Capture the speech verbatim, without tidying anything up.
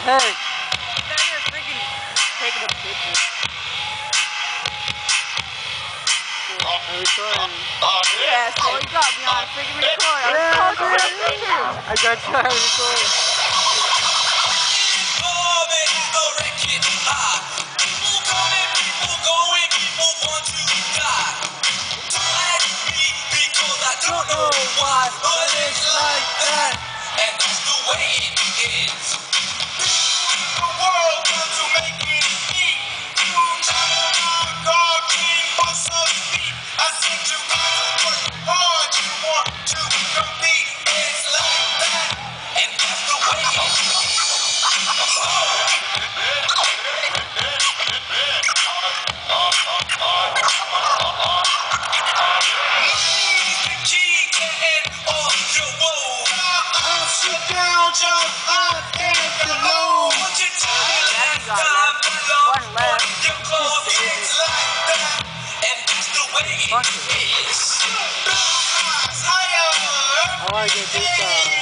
Hey! Now you're freaking taking a picture. I'm recording. Yeah, so you got me on freaking record. I'm recording. I got you on record. Don't know why, but it's like that, and that's the way it is. The world comes to make it eat. You know God came for some feet. I said you gotta work hard. You want to compete. It's like that, and that's the way it is. One left. I want to get this out.